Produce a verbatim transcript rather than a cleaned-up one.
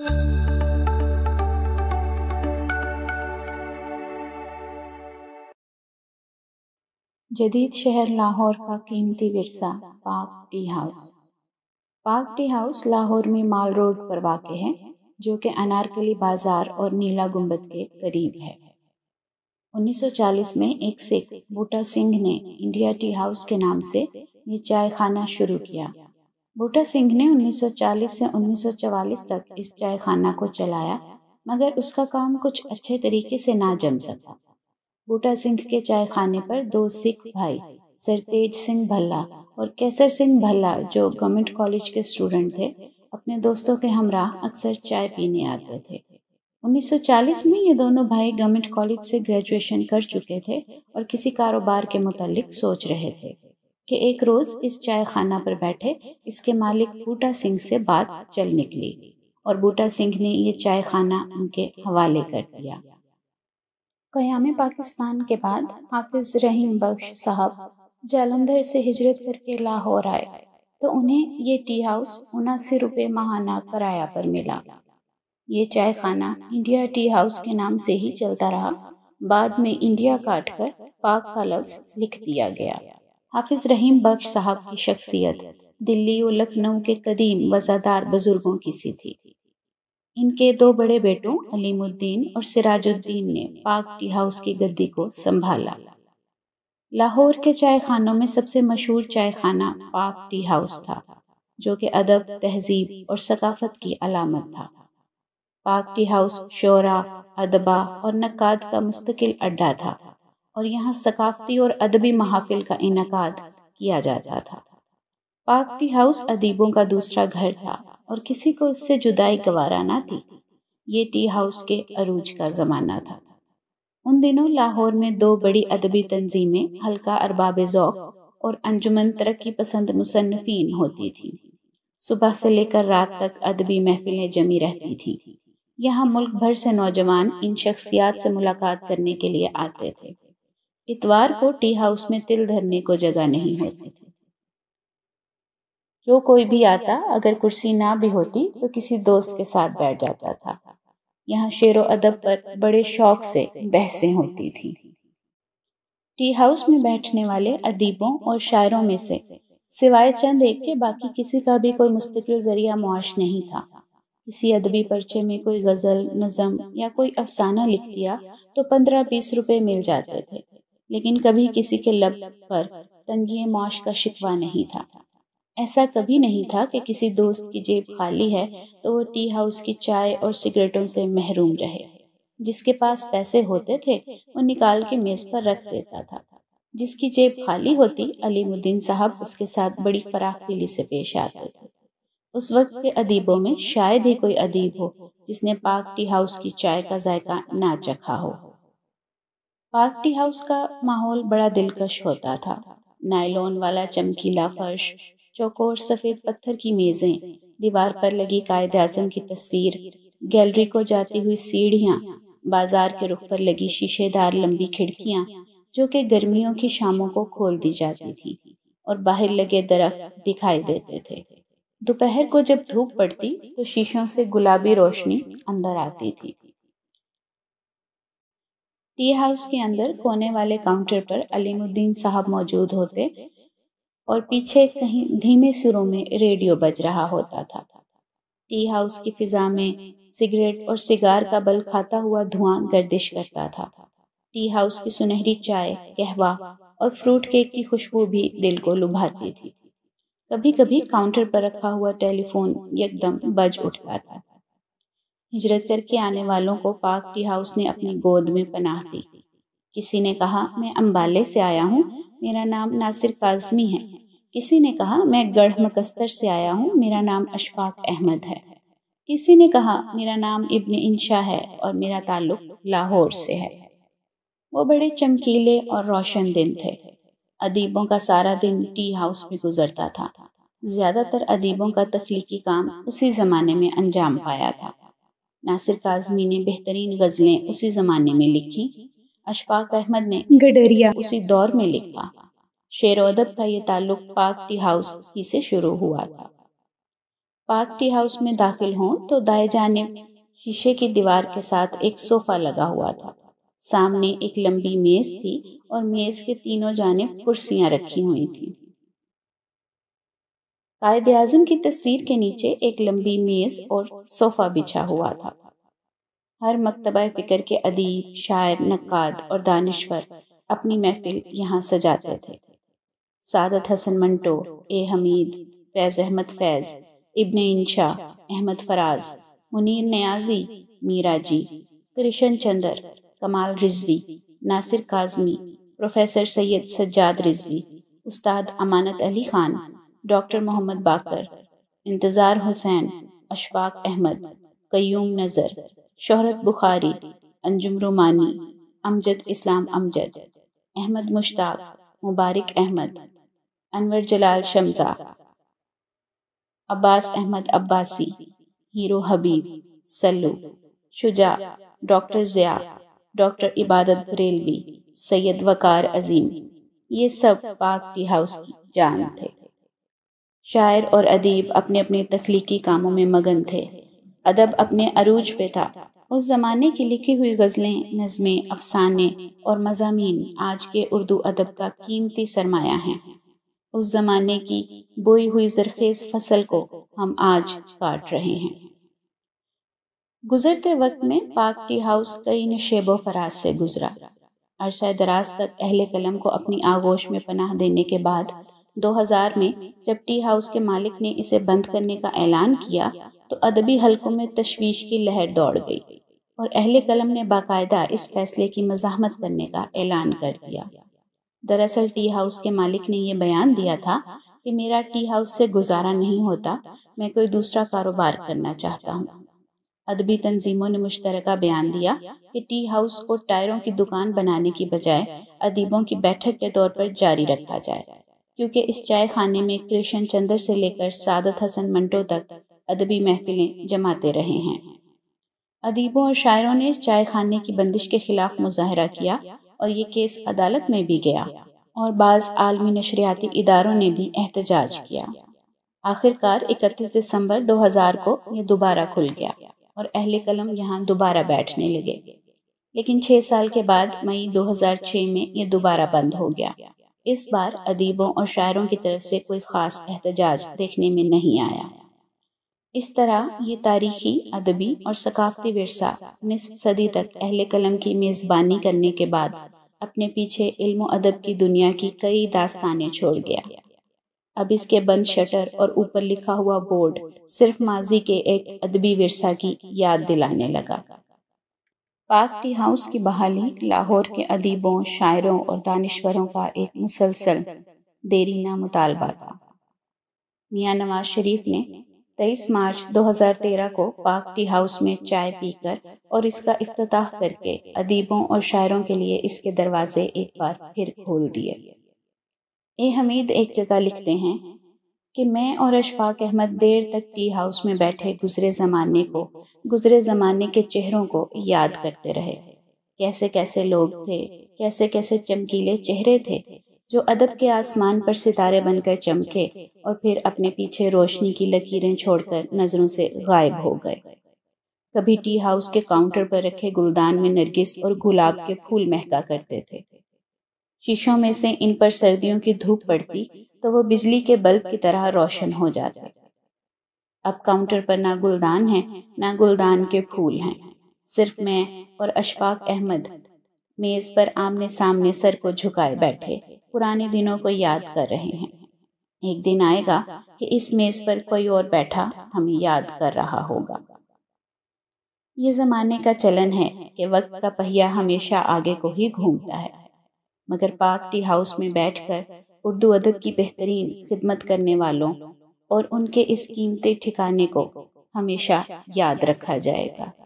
جدید شہر لاہور کا قیمتی ورثہ Pak tea house. Pak tea house Lahore میں مال روڈ پر واقع ہے، جو کہ انارکلی بازار اور نیلا گنبد کے قریب ہے۔ انیس سو چالیس میں ایک سکھ بوٹا سنگھ نے انڈیا ٹی ہاؤس کے نام سے یہ چائے خانہ شروع کیا۔ بوٹا سنگھ نے انیس سو چالیس سے انیس سو چوالیس تک اس چائے خانہ کو چلایا، مگر اس کا کام کچھ اچھے طریقے سے نہ جم سکا۔ بوٹا سنگھ کے چائے خانے پر دو سکھ بھائی سرتیج سنگھ بھلا اور کیسر سنگھ بھلا، جو گورنمنٹ کالج کے اسٹوڈنٹ تھے، اپنے دوستوں کے ہمراہ اکثر چائے پینے آتے تھے۔ انیس سو چالیس میں یہ دونوں بھائی گورنمنٹ کالج سے گریجویشن کر چکے تھے اور کسی کاروبار کے متعلق سوچ رہے تھے کہ ایک روز اس چائے خانہ پر بیٹھے اس کے مالک بوٹا سنگھ سے بات چل نکلی اور بوٹا سنگھ نے یہ چائے خانہ ان کے حوالے کر دیا۔ قیام پاکستان کے بعد حافظ رحیم بخش صاحب جالندھر سے ہجرت کر کے لاہور آئے تو انہیں یہ ٹی ہاؤس اناسی روپے ماہانہ کرایہ پر ملا۔ یہ چائے خانہ انڈیا ٹی ہاؤس کے نام سے ہی چلتا رہا، بعد میں انڈیا کاٹ کر پاک کا لفظ لکھ دیا گیا۔ حافظ رحیم بخش صاحب کی شخصیت دلی و لکھنؤ کے قدیم وفادار بزرگوں کی سی تھی۔ ان کے دو بڑے بیٹوں علیم الدین اور سراج الدین نے پاک ٹی ہاؤس کی گدی کو سنبھالا۔ لاہور کے چائے خانوں میں سب سے مشہور چائے خانہ پاک ٹی ہاؤس تھا، جو کہ ادب، تہذیب اور ثقافت کی علامت تھا۔ پاک ٹی ہاؤس شعراء، ادباء اور نقاد کا مستقل اڈا تھا اور یہاں ثقافتی اور ادبی محافل کا انعقاد کیا جاتا تھا۔ پاک ٹی ہاؤس ادیبوں کا دوسرا گھر تھا اور کسی کو اس سے جدائی گوارا نہ تھی۔ یہ ٹی ہاؤس کے عروج کا زمانہ تھا۔ ان دنوں لاہور میں دو بڑی ادبی تنظیمیں حلقہ ارباب ذوق اور انجمن ترقی پسند مصنفین ہوتی تھیں۔ صبح سے لے کر رات تک ادبی محفلیں جمی رہتی تھیں۔ یہاں ملک بھر سے نوجوان ان شخصیات سے ملاقات کرنے کے لیے آتے تھے۔ اتوار کو ٹی ہاؤس میں تل دھرنے کو جگہ نہیں ہوتی تھی۔ جو کوئی بھی آتا، اگر کرسی نہ بھی ہوتی تو کسی دوست کے ساتھ بیٹھ جاتا تھا۔ یہاں شعر و ادب پر بڑے شوق سے بحثیں ہوتی تھیں۔ ٹی ہاؤس میں بیٹھنے والے ادیبوں اور شاعروں میں سے سوائے چند ایک کے باقی کسی کا بھی کوئی مستقل ذریعہ معاش نہیں تھا۔ کسی ادبی پرچے میں کوئی غزل، نظم یا کوئی افسانہ لکھ دیا تو پندرہ بیس روپے مل جاتے تھے، لیکن کبھی کسی کے لب پر تنگی معاش کا شکوہ نہیں تھا۔ ایسا کبھی نہیں تھا کہ کسی دوست کی جیب خالی ہے تو وہ ٹی ہاؤس کی چائے اور سگریٹوں سے محروم رہے۔ جس کے پاس پیسے ہوتے تھے وہ نکال کے میز پر رکھ دیتا تھا۔ جس کی جیب خالی ہوتی، علیم الدین صاحب اس کے ساتھ بڑی فراخ دلی سے پیش آتے تھے۔ اس وقت کے ادیبوں میں شاید ہی کوئی ادیب ہو جس نے پاک ٹی ہاؤس کی چائے کا ذائقہ نہ چکھا ہو۔ پاک ٹی ہاؤس کا ماحول بڑا دلکش ہوتا تھا۔ نائلون والا چمکیلا فرش، چوکور سفید پتھر کی میزیں، دیوار پر لگی قائد اعظم کی تصویر، گیلری کو جاتی ہوئی سیڑھیاں، بازار کے رخ پر لگی شیشے دار لمبی کھڑکیاں جو کہ گرمیوں کی شاموں کو کھول دی جاتی تھیں اور باہر لگے درخت دکھائی دیتے تھے۔ دوپہر کو جب دھوپ پڑتی تو شیشوں سے گلابی روشنی اندر آتی تھی۔ ٹی ہاؤس کے اندر کونے والے کاؤنٹر پر علیم الدین صاحب موجود ہوتے اور پیچھے کہیں دھیمے سروں میں ریڈیو بج رہا ہوتا تھا۔ ٹی ہاؤس کی فضا میں سگریٹ اور سگار کا بل کھاتا ہوا دھواں گردش کرتا تھا۔ ٹی ہاؤس کی سنہری چائے، قہوہ اور فروٹ کیک کی خوشبو بھی دل کو لبھاتی تھی۔ کبھی کبھی کاؤنٹر پر رکھا ہوا ٹیلی فون یکدم بج اٹھتا تھا۔ ہجرت کر کے آنے والوں کو پاک ٹی ہاؤس نے اپنی گود میں پناہ دی۔ کسی نے کہا میں امبالے سے آیا ہوں، میرا نام ناصر کاظمی ہے۔ کسی نے کہا میں گڑھ مکستر سے آیا ہوں، میرا نام اشفاق احمد ہے۔ کسی نے کہا میرا نام ابن انشا ہے اور میرا تعلق لاہور سے ہے۔ وہ بڑے چمکیلے اور روشن دن تھے۔ ادیبوں کا سارا دن ٹی ہاؤس میں گزرتا تھا۔ زیادہ تر ادیبوں کا تخلیقی کام اسی زمانے میں انجام پایا تھا۔ ناصر کاظمی نے بہترین غزلیں اسی زمانے میں لکھی۔ اشفاق احمد نے گڈریا اسی دور میں لکھا۔ شعر و ادب کا یہ تعلق پاک ٹی ہاؤس ہی سے شروع ہوا تھا۔ پاک ٹی ہاؤس میں داخل ہوں تو دائیں جانب شیشے کی دیوار کے ساتھ ایک صوفہ لگا ہوا تھا۔ سامنے ایک لمبی میز تھی اور میز کے تینوں جانب کرسیاں رکھی ہوئی تھیں۔ قائد اعظم کی تصویر کے نیچے ایک لمبی میز اور صوفہ بچھا ہوا تھا۔ ہر مکتبہ فکر کے ادیب، شاعر، نقاد اور دانشور اپنی محفل یہاں سجاتے تھے۔ سعادت حسن منٹو، اے حمید، فیض احمد فیض، ابن انشا، احمد فراز، Munir Niazi, Meera ji, Krishan Chander, Kamal Rizvi, Nasir Kazmi, professor Syed Sajjad Rizvi, Ustad Amanat Ali Khan, doctor Muhammad Baqir, Intizar Hussain, Ashfaq Ahmad, Qayyum Nazar, Shohrat Bukhari, Anjum Romani, Amjad Islam Amjad, Ahmad Mushtaq, Mubarak Ahmad, Anwar Jalal Shamza, Abbas Ahmad Abbasi, Hero Habib, سلو، شجاع، ڈاکٹر ضیاء، ڈاکٹر عبادت بریلوی، سید وقار عظیم، یہ سب پاک ٹی ہاؤس کی جان تھے۔ شاعر اور ادیب اپنے اپنے تخلیقی کاموں میں مگن تھے۔ ادب اپنے عروج پہ تھا۔ اس زمانے کی لکھی ہوئی غزلیں، نظمیں، افسانے اور مضامین آج کے اردو ادب کا قیمتی سرمایہ ہیں۔ اس زمانے کی بوئی ہوئی زرخیز فصل کو ہم آج کاٹ رہے ہیں۔ گزرتے وقت میں پاک ٹی ہاؤس کئی نشیب و فراز سے گزرا۔ عرصہ دراز تک اہل قلم کو اپنی آغوش میں پناہ دینے کے بعد دو ہزار میں جب ٹی ہاؤس کے مالک نے اسے بند کرنے کا اعلان کیا تو ادبی حلقوں میں تشویش کی لہر دوڑ گئی اور اہل قلم نے باقاعدہ اس فیصلے کی مزاحمت کرنے کا اعلان کر دیا۔ دراصل ٹی ہاؤس کے مالک نے یہ بیان دیا تھا کہ میرا ٹی ہاؤس سے گزارا نہیں ہوتا، میں کوئی دوسرا کاروبار کرنا چاہتا ہوں۔ ادبی تنظیموں نے مشترکہ بیان دیا کہ ٹی ہاؤس کو ٹائروں کی دکان بنانے کی بجائے ادیبوں کی بیٹھک کے طور پر جاری رکھا جائے، کیونکہ اس چائے خانے میں کرشن چندر سے لے کر سعادت حسن منٹو تک ادبی محفلیں جماتے رہے ہیں۔ ادیبوں اور شاعروں نے اس چائے خانے کی بندش کے خلاف مظاہرہ کیا اور یہ کیس عدالت میں بھی گیا اور بعض عالمی نشریاتی اداروں نے بھی احتجاج کیا۔ آخرکار اکتیس دسمبر دو ہزار کو یہ دوبارہ کھل گیا اور اہل قلم یہاں دوبارہ بیٹھنے لگے، لیکن چھ سال کے بعد مئی دو ہزار چھ میں یہ دوبارہ بند ہو گیا۔ اس بار ادیبوں اور شاعروں کی طرف سے کوئی خاص احتجاج دیکھنے میں نہیں آیا۔ اس طرح یہ تاریخی، ادبی اور ثقافتی ورثہ نصف صدی تک اہل قلم کی میزبانی کرنے کے بعد اپنے پیچھے علم و ادب کی دنیا کی کئی داستانیں چھوڑ گیا۔ اب اس کے بند شٹر اور اوپر لکھا ہوا بورڈ صرف ماضی کے ایک ادبی ورثہ کی یاد دلانے لگا۔ پاک ٹی ہاؤس کی بحالی لاہور کے ادیبوں، شاعروں اور دانشوروں کا ایک مسلسل دیرینہ مطالبہ تھا۔ میاں نواز شریف نے تیئیس مارچ دو ہزار تیرہ کو پاک ٹی ہاؤس میں چائے پی کر اور اس کا افتتاح کر کے ادیبوں اور شاعروں کے لیے اس کے دروازے ایک بار پھر کھول دیے۔ اے حمید ایک جگہ لکھتے ہیں کہ میں اور اشفاق احمد دیر تک ٹی ہاؤس میں بیٹھے گزرے زمانے کو، گزرے زمانے کے چہروں کو یاد کرتے رہے۔ کیسے کیسے لوگ تھے، کیسے کیسے چمکیلے چہرے تھے جو ادب کے آسمان پر ستارے بن کر چمکے اور پھر اپنے پیچھے روشنی کی لکیریں چھوڑ کر نظروں سے غائب ہو گئے۔ کبھی ٹی ہاؤس کے کاؤنٹر پر رکھے گلدان میں نرگس اور گلاب کے پھول مہکا کرتے تھے۔ شیشوں میں سے ان پر سردیوں کی دھوپ پڑتی تو وہ بجلی کے بلب کی طرح روشن ہو جاتے۔ اب کاؤنٹر پر نہ گلدان ہیں، نہ گلدان کے پھول ہیں، صرف میں اور اشفاق احمد میز پر آمنے سامنے سر کو جھکائے بیٹھے پرانے دنوں کو یاد کر رہے ہیں۔ ایک دن آئے گا کہ اس میز پر کوئی اور بیٹھا ہمیں یاد کر رہا ہوگا۔ یہ زمانے کا چلن ہے کہ وقت کا پہیہ ہمیشہ آگے کو ہی گھومتا ہے، مگر پاک ٹی ہاؤس میں بیٹھ کر اردو ادب کی بہترین خدمت کرنے والوں اور ان کے اس قیمتی ٹھکانے کو ہمیشہ یاد رکھا جائے گا۔